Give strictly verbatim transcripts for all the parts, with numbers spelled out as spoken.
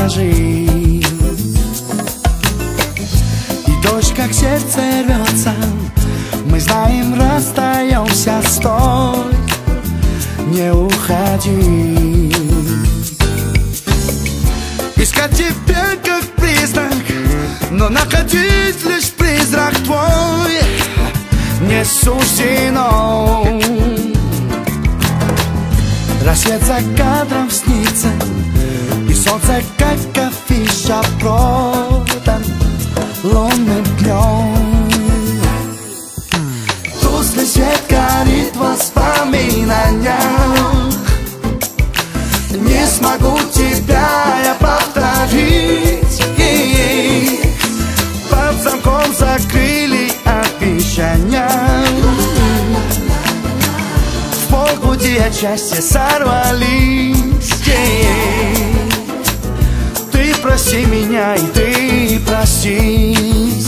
положи. И дождь, как сердце рвется, мы знаем, расстаемся, стой, не уходи. Искать тебя как признак, но находить лишь призрак твой не суждено. Рассвет за кадром снится, и солнце, как афиша, продан лунным днем. Тусклый свет горит в воспоминаниях. Не смогу тебя я повторить. Под замком закрыли обещания. В полпути от счастья сорвались. Ты прости меня, и ты простись.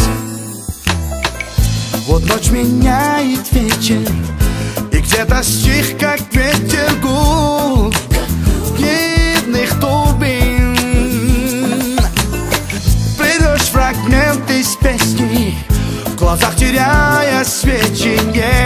Вот ночь меняет вечер, и где-то стих, как ветер, гул гибных турбин. Придешь фрагмент из песни, в глазах теряя свечи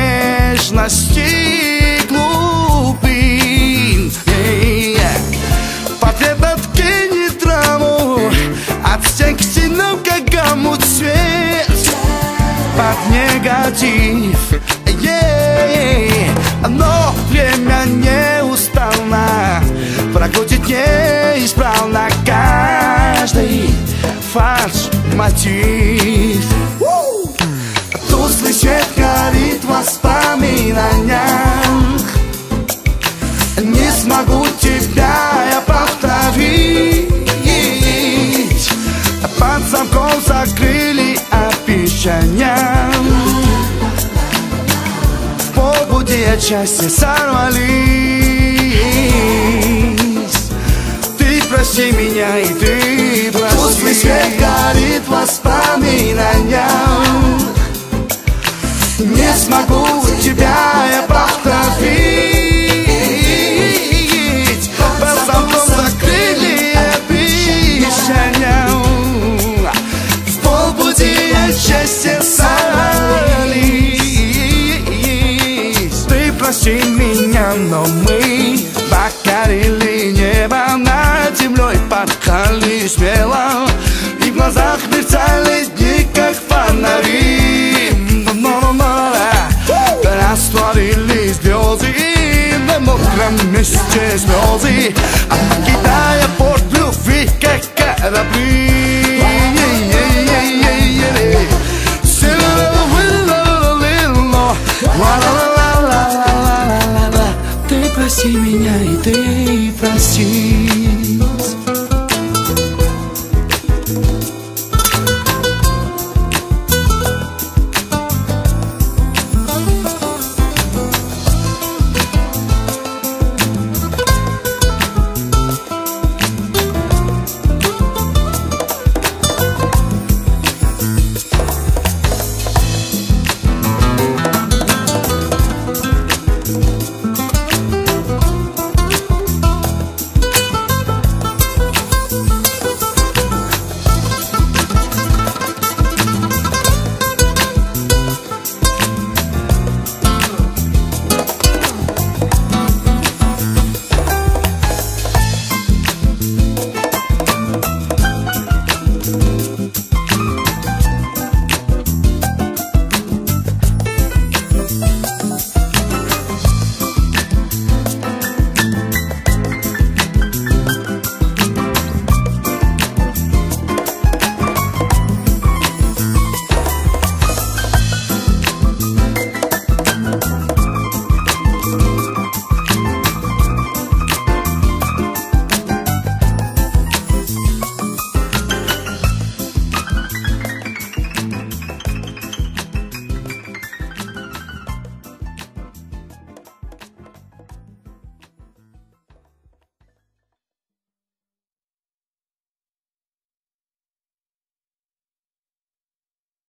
нежности глубин. Портрет откинет раму, от стен к стенам, как гаммут цвет. Под негатив, yeah. Но время неустанно прокрутит неисправно каждый фальш-мотив. Тусклый свет горит в воспоминаниях. Не смогу тебя я повторить. Под замком закрыли обещания. В полпути от счастья сорвались. Ты прости меня, и ты прости. Тусклый свет горит в воспоминаниях. Не смогу тебя я повторить. Под замком закрыли обещания. Счастье сорвались. Ты прости меня, но мы покорили небо над землей, порхали смело, и в глазах мерцали дни, как фонари. Растворились звезды, и на мокром месте слезы.